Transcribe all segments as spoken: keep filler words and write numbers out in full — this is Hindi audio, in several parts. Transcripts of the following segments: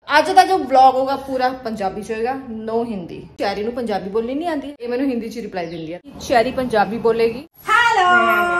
ਅੱਜ ਦਾ ਜੋ ਵਲੌਗ ਹੋਗਾ ਪੂਰਾ ਪੰਜਾਬੀ ਚ ਹੋਏਗਾ, ਨੋ ਹਿੰਦੀ। ਚੈਰੀ ਨੂੰ ਪੰਜਾਬੀ ਬੋਲਣੀ ਨਹੀਂ ਆਉਂਦੀ, ਇਹ ਮੈਨੂੰ ਹਿੰਦੀ ਚ ਰਿਪਲਾਈ ਦਿੰਦੀ ਹੈ। ਚੈਰੀ ਪੰਜਾਬੀ ਬੋਲੇਗੀ ਹੈਲੋ।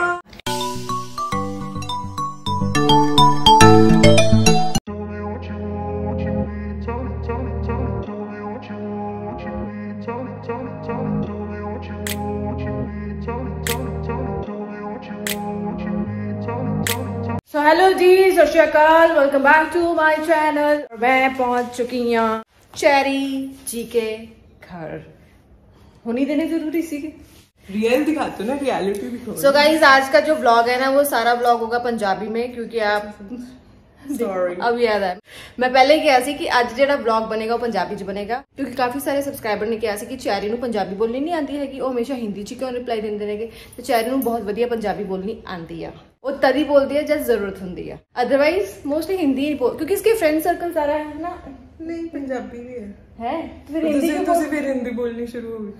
सो हेलो जी, सत श्री अकाल, welcome back to my channel. मैं पहुंच चुकी हूँ चैरी जी के घर। होनी देने जरूरी सी रियल दिखाते ना, रियलिटी दिखाओ। सो गाइज आज का जो व्लॉग है ना वो सारा व्लॉग होगा पंजाबी में, क्योंकि आप सॉरी अब याद है मैं पहले किया सी कि आज जेड़ा व्लॉग बनेगा वो पंजाबी च बनेगा, क्योंकि काफी सारे सबसक्राइबर ने किया सी कि चैरी नूं पंजाबी बोलनी नहीं आती है, कि वो हमेशा हिंदी च क्यों रिप्लाई देंदे नेगे। तो चैरी नूं बहुत वधिया पंजाबी बोलनी आती है, वो तभी बोलती है जब जरूरत होती है, अदरवाइज मोस्टली हिंदी ही बोल, क्योंकि इसके फ्रेंड सर्कल सारा है ना। नहीं पंजाबी भी है, है तो फिर हिंदी क्यों बोल... फिर हिंदी बोलनी शुरू हो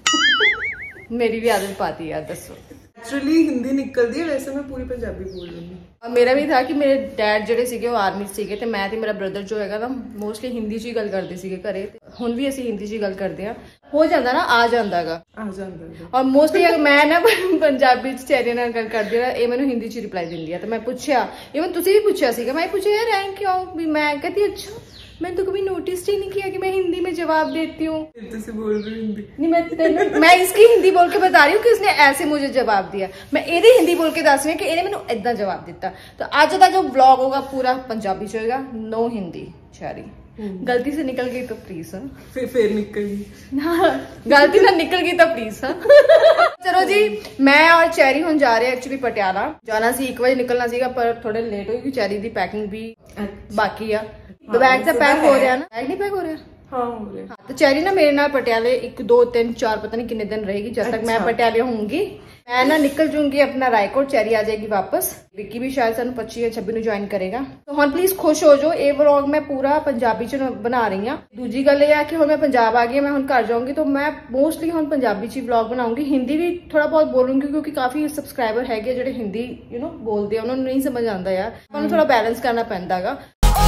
गई। मेरी भी आदत पाती है, दसो। एक्चुअली हिंदी निकलती है, वैसे मैं पूरी पंजाबी बोल लूंगी। और मेरा भी था कि मेरे डैड ਜਿਹੜੇ ਸੀਗੇ ਉਹ ਆਰਮੀ ਸੀਗੇ ਤੇ ਮੈਂ ਤੇ ਮੇਰਾ ਬ੍ਰਦਰ ਜੋ ਹੈਗਾ ਨਾ ਮੋਸਟਲੀ ਹਿੰਦੀ 'ਚ ਹੀ ਗੱਲ ਕਰਦੇ ਸੀਗੇ ਘਰੇ। ਹੁਣ ਵੀ ਅਸੀਂ ਹਿੰਦੀ 'ਚ ਹੀ ਗੱਲ ਕਰਦੇ ਆ, ਹੋ ਜਾਂਦਾ ਨਾ, ਆ ਜਾਂਦਾਗਾ ਆ ਜਾਂਦਾ। ਔਰ ਮੋਸਟਲੀ ਮੈਂ ਨਾ ਪੰਜਾਬੀ 'ਚ ਚੈਰੀ ਨਾਲ ਗੱਲ ਕਰਦੀ ਆ, ਇਹ ਮੈਨੂੰ ਹਿੰਦੀ 'ਚ ਰਿਪਲਾਈ ਦਿੰਦੀ ਆ। ਤੇ ਮੈਂ ਪੁੱਛਿਆ, ਇਵਨ ਤੁਸੀਂ ਵੀ ਪੁੱਛਿਆ ਸੀਗਾ, ਮੈਂ ਪੁੱਛਿਆ यार रैंक क्यों भी, मैं कहती अच्छा मैंने तो कभी नोटिस ही नहीं किया कि मैं हिंदी में जवाब देती हूँ। बोल रही हिंदी नहीं, मैं मैं इसकी हिंदी बोल के बता रही हूँ कि उसने ऐसे मुझे जवाब दिया। मैं एदी हिंदी बोल के दस रही हूँ कि इन्हें मैंने इतना जवाब दिता। तो आज का जो ब्लॉग होगा पूरा पंजाबी च होगा, नो हिंदी। चैरी गलती से निकल गई तो प्लीज हाँ, फिर फिर निकल गई हाँ, गलती से निकल गई तो प्लीज हाँ। चलो जी, मैं और चैरी हुण जा रहे हैं एक्चुअली पटियाला। जाना सी एक बजे निकलना सीगा, पर थोड़े लेट हो गई। चैरी दी पैकिंग भी बाकी आ, तो बैग तो पैक हो रहा ना, बैग नहीं पैक हो रहा। हाँ हो रहा। हाँ, तो चैरी ना मेरे नाल पटियाले एक दो तीन चार पता नहीं कितने दिन रहेगी, जब तक मैं पटियाले होंगी। मैं ना निकल जूंगी अपना रायकोट, चैरी आ जाएगी वापस। विक्की भी शायद सन पच्चीस या छब्बीस ज्वाइन करेगा। तो हम प्लीज खुश हो जो, ये व्लॉग मैं पूरा पंजाबी च बना रही हूँ। दूजी गल ये है कि हुण मैं पंजाब आ गई, मैं हुण घर जाऊंगी तो मैं मोस्टली हुण पंजाबी च व्लॉग बनाऊंगी। हिंदी भी थोड़ा बहुत बोलूंगी, क्योंकि काफी सबसक्राइबर है जिहड़े हिंदी यू नो बोलते हैं, उन्होंने नहीं समझ आता यार, उन्होंने थोड़ा बैलेंस करना पैंदा गा।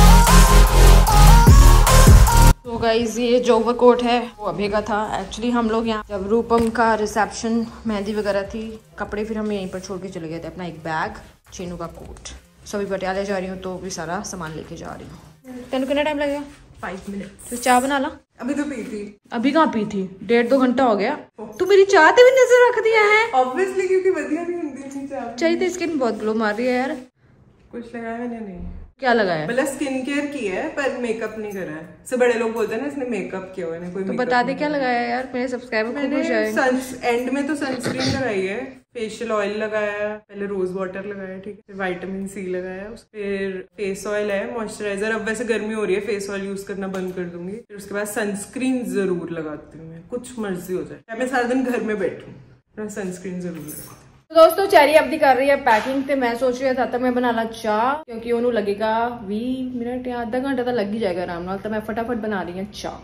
तो गाइज ये जो ओवरकोट है वो अभी का था। एक्चुअली हम लोग यहाँ जब रूपम का रिसेप्शन मेहंदी वगैरह थी, कपड़े फिर हम यहीं पर छोड़ के चले गए थे। अपना एक बैग, चीनू का कोट, सभी पटियाले जा रही हूँ तो भी सारा सामान लेके जा रही हूँ। तेन कितना टाइम लगेगा? Five minute. तो चाय बना ला। अभी तो पी थी। अभी कहाँ पी थी? डेढ़ दो घंटा हो गया। तू मेरी चाय पे भी नजर रख दिया है ऑब्वियसली, क्योंकि बढ़िया नहीं हिंदी चाय चाहिए। स्किन बहुत ग्लो मार रही है यार। कुछ लगाया मैंने नहीं। क्या लगाया? मतलब स्किन केयर की है पर मेकअप नहीं करा है। सब बड़े लोग बोलते हैं ना इसने मेकअप किया हुआ है, कोई तो बता दे क्या लगाया यार, मेरे सब्सक्राइबर को खुश आएंगे। एंड में तो सनस्क्रीन लगाई है, फेशियल ऑयल लगाया, पहले रोज वाटर लगाया, ठीक है, फिर विटामिन सी लगाया, फिर फेस ऑयल है, मॉइस्चराइजर। अब वैसे गर्मी हो रही है, फेस ऑयल यूज करना बंद कर दूंगी। फिर उसके बाद सनस्क्रीन जरूर लगाती हूँ मैं, कुछ मर्जी हो जाए, मैं सारा दिन घर में बैठूं, मैं सनस्क्रीन जरूर लगाती हूँ। तो दोस्तों चैरी अपनी कर रही है पैकिंग, तो मैं सोच रही था तब मैं बना ला चाह, क्योंकि उन्होंने लगेगा बीस मिनट या आधा घंटा तो लग ही जाएगा आराम नाल। तो मैं फटाफट बना रही हूँ चाह।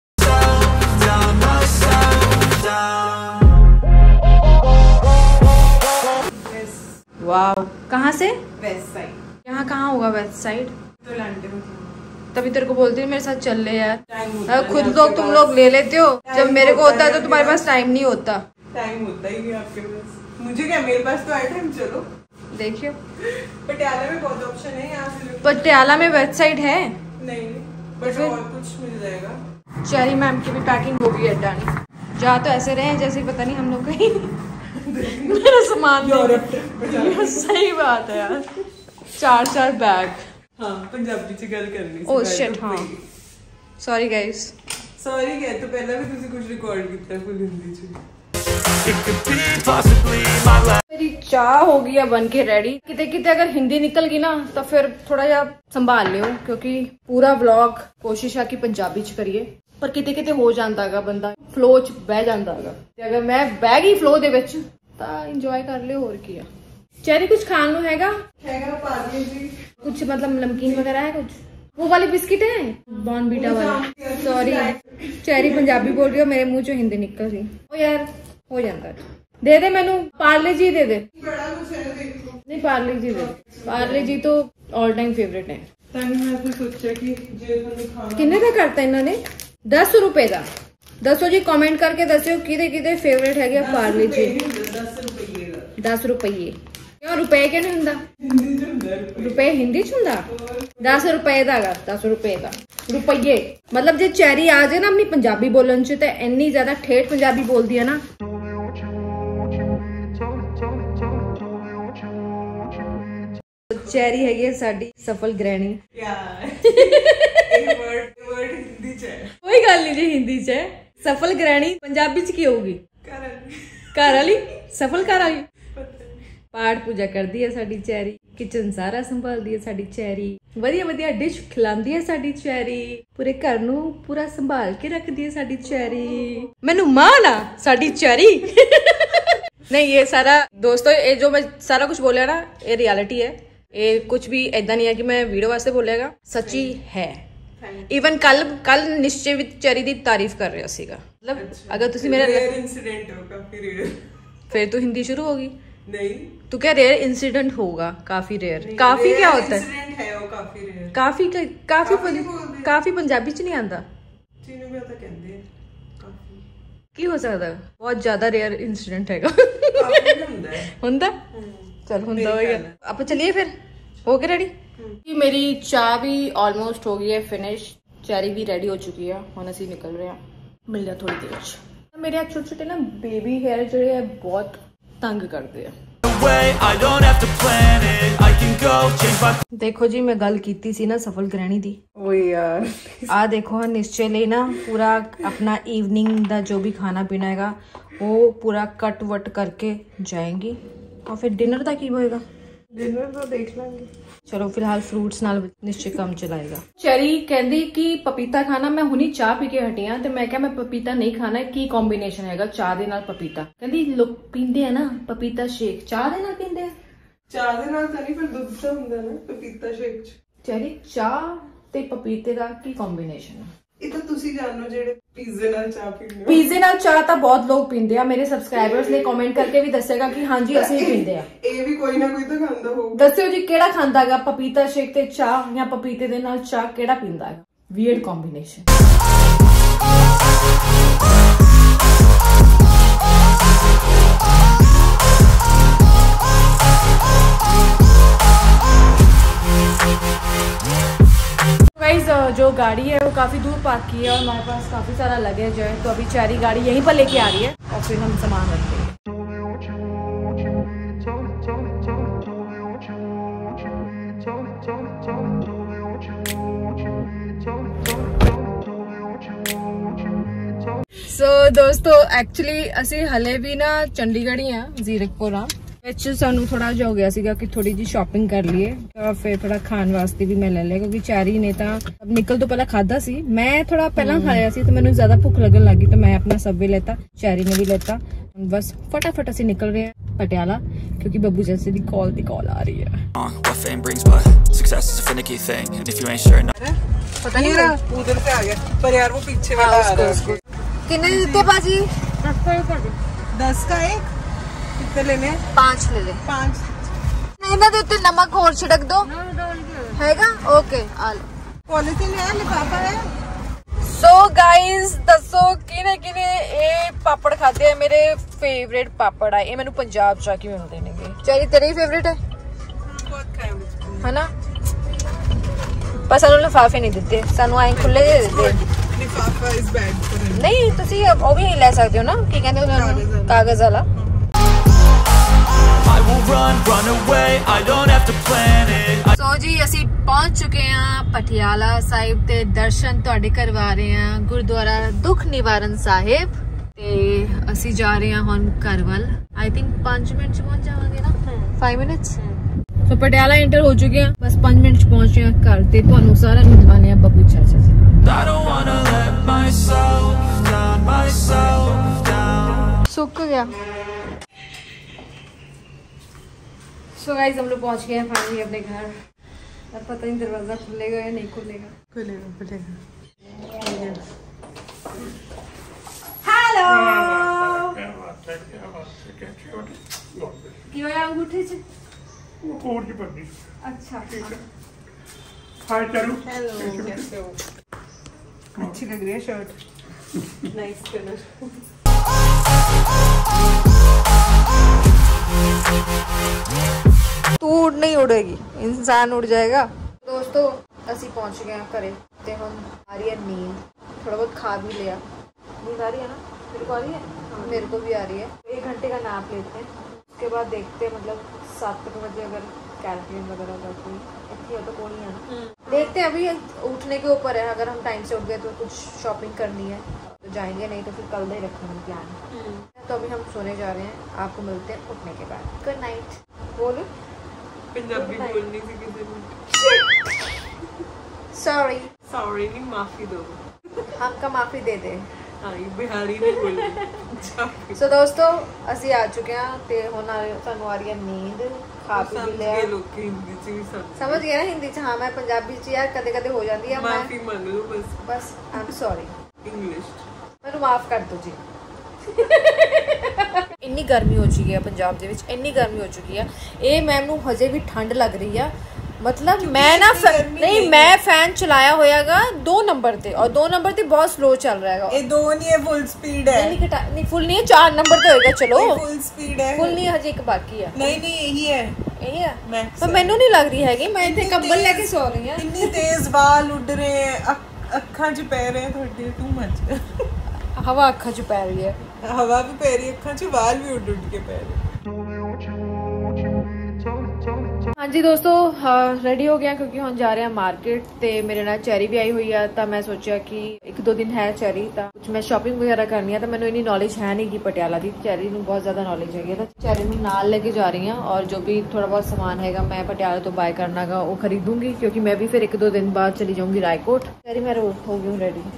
वाह, कहाँ से? West side. यहाँ कहाँ होगा वेस्ट साइड? तो लांटे में। तभी तेरे को बोलती हूँ मेरे साथ चल ले यार। खुद लोग तुम लोग ले लेते हो, जब मेरे को होता है तो तुम्हारे पास टाइम नहीं होता। टाइम होता ही नहीं आपके पास, मुझे क्या, मेरे पास तो है टाइम। चलो देखियो, पटियाला में बहुत ऑप्शन है यहाँ से। पटियाला में वेबसाइट है नहीं, बट और कुछ मिल जाएगा। चैरी मैम की भी पैकिंग हो गई है डन। जा तो ऐसे रहे जैसे पता नहीं हम लोग कहीं मेरा सामान यूरोप। सही बात है यार, चार चार बैग। हाँ पंजाबी च गल करनी। ओह शिट, हाँ सॉरी गाइस। सॉरी कह तो पहले भी तुझे कुछ रिकॉर्ड किया फुल हिंदी च। मेरी चाय हो गई है बन के रेडी। किते किते अगर हिंदी निकल गई ना तो फिर थोड़ा जा संभाल लियो, क्योंकि पूरा व्लॉग कोशिश है कि पंजाबी च करिए, पर किते किते हो जाता है बंदा फ्लो च बह जाता है। अगर मैं बह गई फ्लो दे विच तां इंजॉय कर लियो, होर की है। चैरी कुछ खान नूं हैगा? हैगा पाजी जी, कुछ मतलब नमकीन वगैरह है कुछ? वो वाली बिस्किट है बॉर्नवीटा वाली। सॉरी चैरी पंजाबी बोल रही हो, मेरे मुंह चो हिंदी निकल रही। ओ यार हो जाता है, दे दे मैनू पार्ले जी दे दे। नहीं पार्ले जी दे, पार्ले जी तो ऑल टाइम फेवरेट है। मैं तो सोचा कि जे खाना किन्ने का करता इन्होंने दस रुपए का। दसो जी कमेंट करके दसियो किदे किदे फेवरेट है पार्ले जी। दस रुपये क्यों रुपए क्यों नहीं हुंदा? रुपए हिंदी च हुंदा? दस रुपए दा गा, दस रुपए का रुपये मतलब जे चैरी आ जाए ना अपनी पंजाबी बोलन च ते इन्नी ज्यादा ठेठ पंजाबी बोलदी है ना। चैरी है साडी सफल ग्रैनी। कोई गल नहीं जी हिंदी च सफल ग्रैनी पंजाबी च की होगी? घर वाली सफल घर वाली। पाठ पूजा करती है साडी चैरी, किचन सारा संभालती है साडी चैरी, वधिया वधिया डिश खिलांदी है साडी चैरी, पूरे घर नू पूरा संभाल के रखती है साडी चैरी। मैनू मान आ साडी चैरी। नहीं ये सारा दोस्तों ये जो मैं सारा कुछ बोलिया ना ये रियलिटी है, ये कुछ भी ऐदा नहीं है कि मैं वीडियो वास्ते बोलेगा, सच्ची है। इवन कल कल निश्चय भी चैरी दी तारीफ कर रहा सीगा। मतलब अच्छा, अगर तुसी मेरा इंसिडेंट हो काफी रेयर, फिर तो हिंदी शुरू होगी। नहीं तू क्या रेयर इंसिडेंट होगा? काफी रेयर। काफी क्या होता है? इंसिडेंट है वो काफी रेयर। काफी काफी काफी, काफी पंजाबी च नहीं आंदा। चीनू भी आता कहंदे हैं काफी की हो सकदा? बहुत ज्यादा रेयर इंसिडेंट हैगा। काफी हुंदा है। हुंदा? चल हुंदा होगा। आप चलिए फिर हो गए रेडी? मेरी चाय भी ऑलमोस्ट हो गई है फिनिश, चैरी भी रेडी हो चुकी है, हुण असीं निकल रहे हैं। मिल जा थोड़ी देर च। मेरे छोटे छोटे ना बेबी हेयर ਜਿਹੜੇ ਹੈ ਬਹੁਤ तंग करते हैं। देखो जी मैं गल कीती सी ना सफल ग्रहणी दी। ओ यार आ देखो हाँ निश्चय ले ना पूरा अपना इवनिंग दा जो भी खाना पीना हैगा वो पूरा कट वट करके जाएंगी और फिर डिनर दा की होएगा? डिनर तो देख लेंगे। चलो फिलहाल फ्रूट्स नाल निश्चय कम चलाएगा। चैरी कहती कि पपीता खाना, मैं हुनी चाह पी के हटी हाँ, तो मैं क्या मैं पपीता नहीं खाना, की कॉम्बीनेशन हैगा चाह दे नाल पपीता? कहती लोग पींदे है ना पपीता शेक, चाह दे नाल पींदे है? चाह दे नाल तां नहीं पर दुध तो हुंदा ना पपीता शेक च। चैरी चाह ते पपीते दा की कॉम्बीनेशन है? ਇਹ ਤਾਂ ਤੁਸੀਂ ਜਾਣੋ ਜਿਹੜੇ ਪੀਜ਼ੇ ਨਾਲ ਚਾਹ ਪੀਂਦੇ ਹੋ। ਪੀਜ਼ੇ ਨਾਲ ਚਾਹ ਤਾਂ ਬਹੁਤ ਲੋਕ ਪੀਂਦੇ ਆ, ਮੇਰੇ ਸਬਸਕ੍ਰਾਈਬਰਸ ਨੇ ਕਮੈਂਟ ਕਰਕੇ ਵੀ ਦੱਸੇਗਾ ਕਿ ਹਾਂਜੀ ਅਸੀਂ ਵੀ ਪੀਂਦੇ ਆ। ਇਹ ਵੀ ਕੋਈ ਨਾ ਕੋਈ ਤਾਂ ਖਾਂਦਾ ਹੋਊਗਾ। ਦੱਸਿਓ ਜੀ ਕਿਹੜਾ ਖਾਂਦਾ ਹੈਗਾ ਪਪੀਤਾ ਸ਼ੇਕ ਤੇ ਚਾਹ, ਜਾਂ ਪਪੀਤੇ ਦੇ ਨਾਲ ਚਾਹ ਕਿਹੜਾ ਪੀਂਦਾ ਹੈਗਾ? Weird combination. जो गाड़ी है वो काफी दूर पार्क की है और हमारे पास काफी सारा लगेज है, तो अभी चैरी गाड़ी यहीं पर लेके आ रही है और फिर हम सामान रखते हैं। सो so, दोस्तों एक्चुअली असी हले भी ना चंडीगढ़ ही हाँ, जीरकपुर हाँ। सानू थोड़ा जो हो गया सीगा कि थोड़ी जी शॉपिंग कर लिए और फिर थोड़ा खान वास्ते भी मैं ले लिया, क्योंकि चैरी ने तो अब निकल तो पहला खादा सी, मैं थोड़ा पहला खाया सी तो मैंने ज्यादा भुख लगन लगी, तो मैं अपना सबवे लेता, चैरी ने भी लेता। बस फटाफट असी निकल रहे हैं पटियाला, क्योंकि बब्बू जैसे दी कॉल दी कॉल आ रही है। पता नहीं उधर से आ गया पर यार वो पीछे वाला आ रहा है। कितने देते बाजी? दस का एक कितने लेने? पाँच ले ले। पाँच नहीं ना देते, नमक और छिड़क दो हैगा। ओके आ लो। पॉलिथीन है, लिफाफा है। सो गाइस दसो किने किने ये पापड़ खाते हैं? मेरे फेवरेट पापड़ है ये, मैंने पंजाब जाके मिलते देंगे। चैरी तेरे ही फेवरेट है? बहुत खाए मुझे है ना, पर सानू लिफाफे नहीं देते, सानू आए खुले दे देते। लिफाफा इज बैड फॉर हिम। नहीं तुसी वो भी ले सकते हो ना, की कहंदे उन्होंने कागज वाला। सो जी असी पहुंच चुके हैं पटियाला साहिब ते दर्शन तुहाडे करवा रहे हैं गुरुद्वारा दुख निवारण साहिब ते असी जा रहे हैं हुण घर वल। आई थिंक पांच मिनट च पहुंच जावांगे ना, five minutes. So Patiala enter हो चुके हैं, बस पांच मिनट च पहुंच गए घर ते तुहानू सारा मिलवाने हैं बब्बू चाचा से। सुक गया। सो so गाइस हम लोग पहुंच गए हैं फाइनली अपने घर। अब पता नहीं दरवाजा खुलेगा या नहीं खुलेगा। खुलेगा खुलेगा। हेलो की होया अंगूठे से? वो कोड की पन्नी। अच्छा हेलो, कैसे हो? अच्छी लग रही है शर्ट, नाइस कलर। तू उड़ नहीं उड़ेगी, इंसान उड़ जाएगा। दोस्तों ਅਸੀਂ पहुंच गए हैं घरे ते हम आ रही है नींद, थोड़ा बहुत खा भी लिया। नींद आ रही है ना? मेरे को आ रही है? हाँ, मेरे को भी आ रही है। एक घंटे का नैप लेते हैं, उसके बाद देखते हैं मतलब सात बजे अगर कैलकुलेट वगैरह का कोई इतनी हो तो कोई नहीं है ना, देखते हैं। अभी उठने के ऊपर है, अगर हम टाइम से उठ गए तो कुछ शॉपिंग करनी है तो जाएंगे, नहीं तो फिर कल ही रखेंगे प्लान। तो अभी हम सोने जा रहे हैं, आपको मिलते हैं उठने के बाद। Good night. बोलो पंजाबी बोलनी थी किसी ने। सॉरी सॉरी नहीं, माफी दो। हमका माफी दे दे। हाँ, ये बिहारी नहीं बोलनी। सो दोस्तों ਅਸੀਂ ਆ ਚੁੱਕੇ ਹਾਂ ਤੇ ਹੁਣ ਸਾਨੂੰ ਆ ਰਹੀ ਹੈ ਨੀਂਦ। ਖਾ ਪੀ ਵੀ ਲਿਆ। ਲੋਕ ਹਿੰਦੀ ਚ ਵੀ ਸਮਝ ਗਏ ਨਾ ਹਿੰਦੀ ਚ? ਹਾਂ, ਮੈਂ ਪੰਜਾਬੀ ਚ ਯਾਰ ਕਦੇ ਕਦੇ ਹੋ ਜਾਂਦੀ ਆ। ਮਾਫੀ ਮੰਗ ਲਓ ਬਸ। ਬਸ ਆਈ ਐਮ ਸੌਰੀ। ਇੰਗਲਿਸ਼ ਮੈਨੂੰ ਮਾਫ ਕਰ ਦਿਓ ਜੀ। ਇੰਨੀ ਗਰਮੀ ਹੋ ਚੁੱਕੀ ਹੈ ਪੰਜਾਬ ਦੇ ਵਿੱਚ, ਇੰਨੀ ਗਰਮੀ ਹੋ ਚੁੱਕੀ ਹੈ। ਇਹ ਮੈਮ ਨੂੰ ਹਜੇ ਵੀ ਠੰਡ ਲੱਗ ਰਹੀ ਆ। मतलब मैं ना नहीं, मैं फैन चलाया होयागा दो नंबर पे, और दो नंबर पे बहुत स्लो चल रहा है। ये दो नहीं है, फुल स्पीड है। नहीं नहीं, नहीं फुल नहीं है, चार नंबर पे होएगा। चलो फुल स्पीड है, फुल नहीं हजे एक बाकी है। नहीं नहीं यही है, यही है। पर मैनू नहीं लग रही हैगी, मैं इतने कंबल लेके सो रही हूं। इतनी तेज बाल उड़ रहे हैं, अखां च पै रहे हैं थोड़े, टू मच। हवा अखां च पै रही है, हवा भी पै रही है, अखां च बाल भी उड़ उड़ के पै रहे हैं। हाँ जी दोस्तों, हाँ रेडी हो गया क्योंकि हम जा रहे हैं मार्केट। ते मेरे नाल चैरी भी आई हुई है, तो मैं सोचा कि एक दो दिन है चैरी, तो कुछ मैं शॉपिंग वगैरह करनी है। तो मैंने इन्नी नॉलेज है नहीं कि पटियाला की चैरी में बहुत ज्यादा नॉलेज है, तो चैरी में नाल लेके जा रही हूँ। और जो भी थोड़ा बहुत सामान हैगा मैं पटियाला तो बाय करना गा वो खरीदूंगी, क्योंकि मैं भी फिर एक दो दिन बाद चली जाऊंगी रायकोट। चैरी मैं हो गई हूँ रेडी।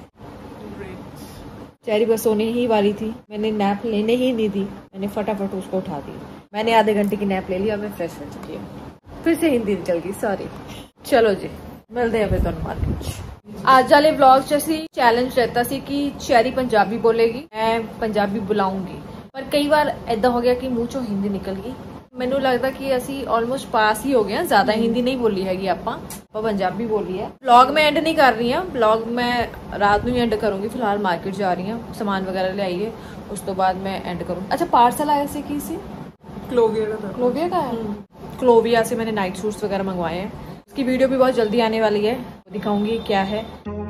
चैरी बस सोने ही वाली थी, मैंने नैप लेने ही नहीं दी, मैंने फटाफट उसको उठा दी। मैंने आधे घंटे की नैप ले लिया, मैं फ्रेश हो चुकी हूँ। फिर से हिंदी निकल गई, सॉरी। चलो जी मिलते हैं फिर तुहानू मार्केट। आज वाले ब्लॉग च असी चैलेंज रहता सी कि चैरी पंजाबी बोलेगी, मैं पंजाबी बुलाऊंगी। पर कई बार ऐदा हो गया कि मुंह चों हिंदी निकल गई। मैनू लगता कि असी ऑलमोस्ट पास ही हो गए, ज्यादा हिंदी नहीं बोली हैगी, आपां पंजाबी बोली है। ब्लॉग मैं एंड नहीं कर रही हूँ, ब्लॉग मैं रात में एंड करूंगी। फिलहाल मार्केट जा रही हूँ, सामान वगैरह ले आइए, उस तो बाद मैं एंड करूँगी। अच्छा पार्सल आया से की सी? क्लोविया का। क्लोविया का है। क्लोविया से मैंने नाइट सूट्स वगैरह मंगवाए हैं। इसकी वीडियो भी बहुत जल्दी आने वाली है, दिखाऊंगी क्या है।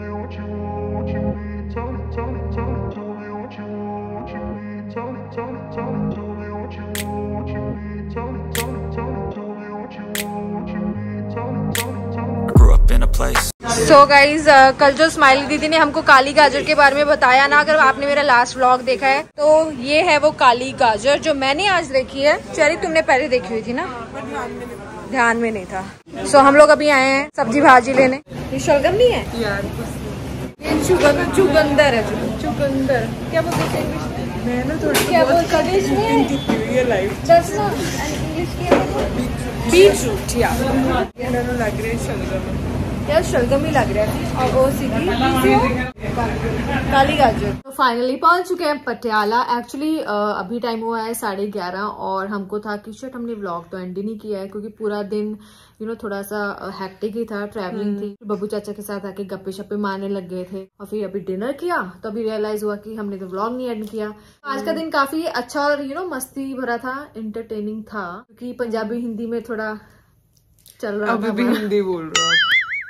सो so गाइज uh, कल जो स्माइली दीदी ने हमको काली गाजर के बारे में बताया ना, अगर आपने मेरा लास्ट व्लॉग देखा है तो ये है वो काली गाजर जो मैंने आज देखी है। चेरी तुमने पहले देखी हुई थी ना? ध्यान में नहीं था। सो so, हम लोग अभी आए हैं सब्जी भाजी लेने। ये शलगम नहीं है यार, ये चुगंदर चुगंदर है। चुगंदर क्या बोलते हैं इंग्लिश में? मैं ना थोड़ी क्या बोलते हैं इंग्लिश में? लाइफ दस ना इंग्लिश की बीट रूट यार, लग रही है शलगम यार, शलगम ही लग रहा है। और वो सीधी काली गाजर। तो फाइनली पहुंच चुके हैं पटियाला। एक्चुअली अभी टाइम हुआ है साढ़े ग्यारह, और हमको था कि शट हमने व्लॉग तो एंड ही नहीं किया है, क्योंकि पूरा दिन यू नो थोड़ा सा हैक्टिक ही था, ट्रैवलिंग थी। बब्बू चाचा के साथ आके गप्पे शप्पे मारने लग गए थे, और फिर अभी डिनर किया तो अभी रियलाइज हुआ कि हमने तो व्लॉग नहीं एंड किया। आज का दिन काफी अच्छा और यू नो मस्ती भरा था, इंटरटेनिंग था, क्योंकि पंजाबी हिंदी में थोड़ा चल रहा था। अभी भी हिंदी बोल रहा हूँ।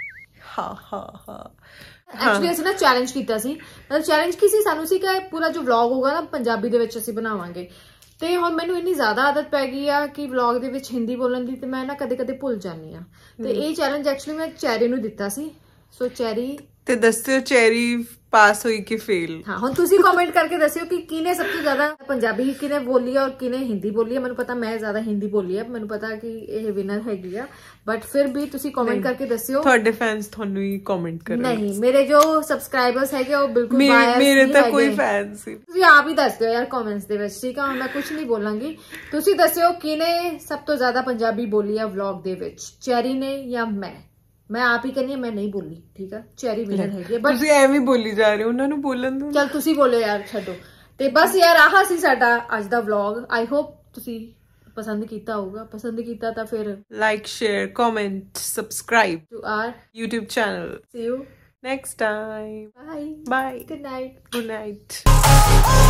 एक्चुअली ਅਸੀਂ ਨਾ ਚੈलेंज ਕੀਤਾ ਸੀ, ਮਤਲਬ ਚੈलेंज ਕੀ ਸੀ ਸਾਨੂੰ ਸੀ ਕਿ ਪੂਰਾ ਜੋ ਵਲੌਗ ਹੋਗਾ ਨਾ ਪੰਜਾਬੀ ਦੇ ਵਿੱਚ ਅਸੀਂ ਬਣਾਵਾਂਗੇ। ਤੇ ਹੁਣ ਮੈਨੂੰ ਇੰਨੀ ਜ਼ਿਆਦਾ ਆਦਤ ਪੈ ਗਈ ਆ ਕਿ ਵਲੌਗ ਦੇ ਵਿੱਚ ਹਿੰਦੀ ਬੋਲਣ ਦੀ, ਤੇ ਮੈਂ ਨਾ ਕਦੇ ਕਦੇ ਭੁੱਲ ਜਾਂਦੀ ਆ। ਤੇ ਇਹ ਚੈलेंज ਐਕਚੁਅਲੀ ਮੈਂ ਚੈਰੀ ਨੂੰ ਦਿੱਤਾ ਸੀ। ਸੋ ਚੈਰੀ ਤੇ ਦੱਸਿਓ ਚੈਰੀ पास हुई कि फेल। हाँ हुण तुसी कमेंट करके दसियो कि किने सब तो ज्यादा पंजाबी किने बोली है और किने हिंदी बोली है। मैंने पता मैं ज्यादा हिंदी बोली है, मैंने पता कि ये विनर हैगी है, बट फिर भी तुसी कमेंट करके दसियो। थोड़े फैंस थानू ही कमेंट कर रहे नहीं, मेरे जो सबसक्राइबर्स है वो बिल्कुल मेरे, मेरे तो कोई फैंस ही। तुसी आप ही दस दियो यार कमेंट्स दे विच, ठीक है? मैं कुछ नहीं बोलांगी। तुसी दसियो किने सब तो ज्यादा पंजाबी बोली है व्लॉग दे विच, चेरी ने या मैं? मैं आप ही कहनी है, मैं नहीं बोली, ठीक है? चेरी विनर है, बट ਤੁਸੀਂ ਐਵੇਂ ਬੋਲੀ ਜਾ ਰਹੇ ਹੋ, ਉਹਨਾਂ ਨੂੰ ਬੋਲਣ ਦਿਓ। ਚਲ ਤੁਸੀਂ ਬੋਲੋ ਯਾਰ, ਛੱਡੋ। ਤੇ ਬਸ ਯਾਰ ਆਹ ਸੀ ਸਾਡਾ ਅੱਜ ਦਾ ਵਲੌਗ। ਆਈ ਹੋਪ ਤੁਸੀਂ पसंद किया होगा, पसंद किया तो फिर like share comment subscribe to our YouTube channel. See you next time. Bye bye. Good night good night.